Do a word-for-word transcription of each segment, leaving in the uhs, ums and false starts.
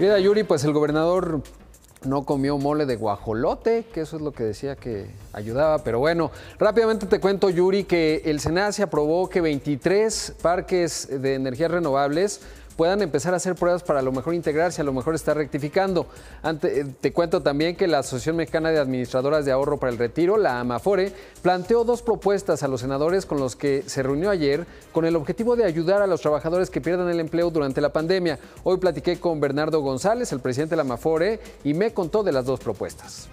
Mira, Yuri, pues el gobernador no comió mole de guajolote, que eso es lo que decía que ayudaba, pero bueno, rápidamente te cuento, Yuri, que el SENACE aprobó que veintitrés parques de energías renovables puedan empezar a hacer pruebas para a lo mejor integrarse, a lo mejor está rectificando. Ante, te cuento también que la Asociación Mexicana de Administradoras de Ahorro para el Retiro, la AMAFORE, planteó dos propuestas a los senadores con los que se reunió ayer con el objetivo de ayudar a los trabajadores que pierdan el empleo durante la pandemia. Hoy platiqué con Bernardo González, el presidente de la AMAFORE, y me contó de las dos propuestas.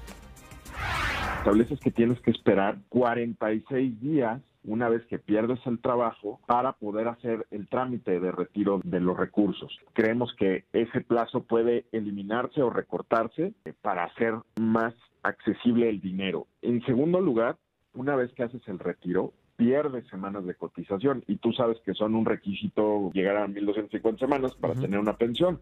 Estableces que tienes que esperar cuarenta y seis días una vez que pierdes el trabajo para poder hacer el trámite de retiro de los recursos. Creemos que ese plazo puede eliminarse o recortarse para hacer más accesible el dinero. En segundo lugar, una vez que haces el retiro, pierdes semanas de cotización y tú sabes que son un requisito llegar a mil doscientas cincuenta semanas para uh-huh. tener una pensión.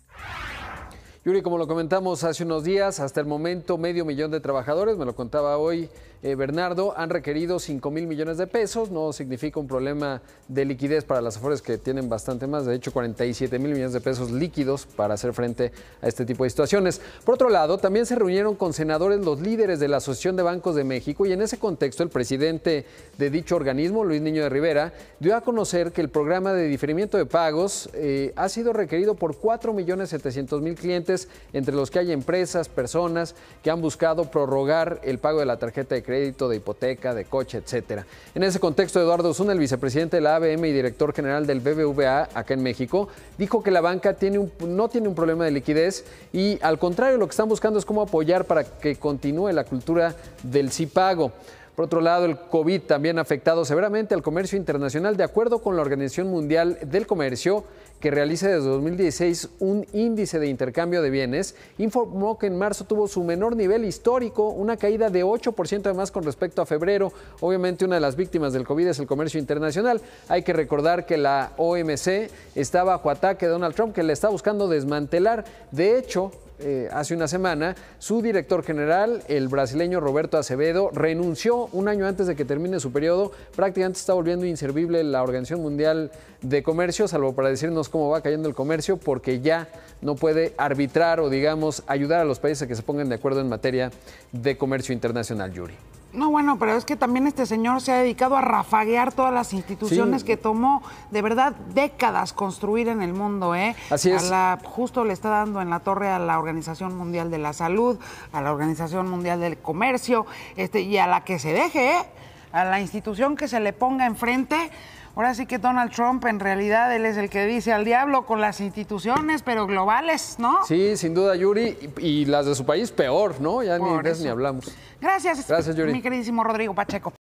Yuri, como lo comentamos hace unos días, hasta el momento medio millón de trabajadores, me lo contaba hoy eh, Bernardo, han requerido cinco mil millones de pesos, no significa un problema de liquidez para las AFORES que tienen bastante más, de hecho cuarenta y siete mil millones de pesos líquidos para hacer frente a este tipo de situaciones. Por otro lado, también se reunieron con senadores los líderes de la Asociación de Bancos de México y en ese contexto el presidente de dicho organismo, Luis Niño de Rivera, dio a conocer que el programa de diferimiento de pagos eh, ha sido requerido por cuatro millones setecientos mil clientes, entre los que hay empresas, personas que han buscado prorrogar el pago de la tarjeta de crédito, de hipoteca, de coche, etcétera. En ese contexto, Eduardo Osuna, el vicepresidente de la A B M y director general del B B V A acá en México, dijo que la banca tiene un, no tiene un problema de liquidez y al contrario, lo que están buscando es cómo apoyar para que continúe la cultura del sí pago. Por otro lado, el COVID también ha afectado severamente al comercio internacional. De acuerdo con la Organización Mundial del Comercio, que realiza desde dos mil dieciséis un índice de intercambio de bienes, informó que en marzo tuvo su menor nivel histórico, una caída de ocho por ciento además con respecto a febrero. Obviamente una de las víctimas del COVID es el comercio internacional. Hay que recordar que la O M C está bajo ataque de Donald Trump, que le está buscando desmantelar. De hecho, Eh, hace una semana, su director general, el brasileño Roberto Acevedo, renunció un año antes de que termine su periodo. Prácticamente está volviendo inservible la Organización Mundial de Comercio, salvo para decirnos cómo va cayendo el comercio, porque ya no puede arbitrar o, digamos, ayudar a los países a que se pongan de acuerdo en materia de comercio internacional, Yuri. No, bueno, pero es que también este señor se ha dedicado a rafaguear todas las instituciones sí. que tomó de verdad décadas construir en el mundo, ¿eh? Así es. A la, justo le está dando en la torre a la Organización Mundial de la Salud, a la Organización Mundial del Comercio, este, y a la que se deje, ¿eh? A la institución que se le ponga enfrente. Ahora sí que Donald Trump, en realidad, él es el que dice al diablo con las instituciones, pero globales, ¿no? Sí, sin duda, Yuri, y, y las de su país peor, ¿no? Ya Por ni, ni hablamos. Gracias, Gracias, Yuri. Mi queridísimo Rodrigo Pacheco.